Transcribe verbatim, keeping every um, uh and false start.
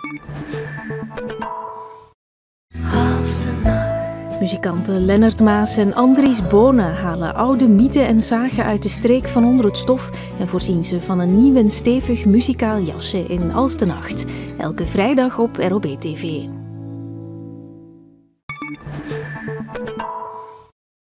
Muzikanten Lennart Maas en Andries Bonen halen oude mythen en zagen uit de streek van onder het stof en voorzien ze van een nieuw en stevig muzikaal jasje in Als de Nacht. Elke vrijdag op R O B T V.